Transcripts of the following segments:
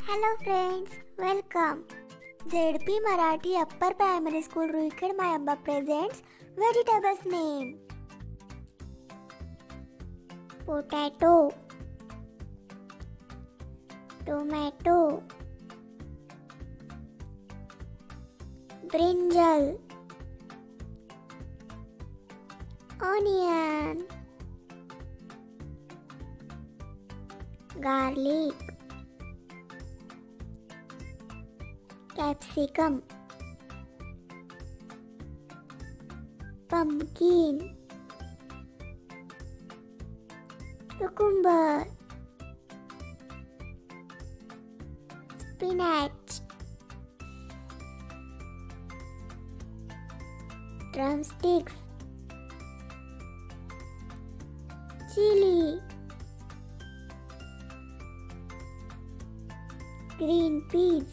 Hello friends, welcome. ZP Marathi Upper Primary School Ruikad Mayamba presents vegetables name. Potato, tomato, brinjal, onion, garlic, capsicum, pumpkin, cucumber, spinach, drumsticks, chili, green peas,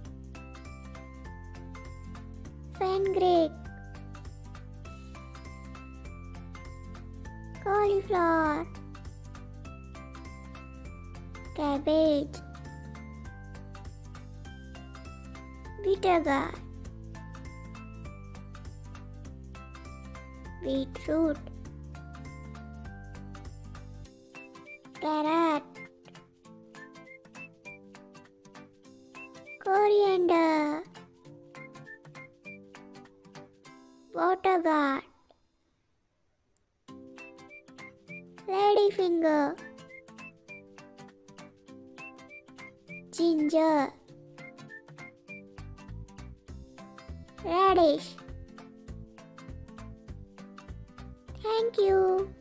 fenugreek, cauliflower, cabbage, bitter gourd, beetroot, carrot, coriander, water gourd, ladyfinger, ginger, radish. Thank you.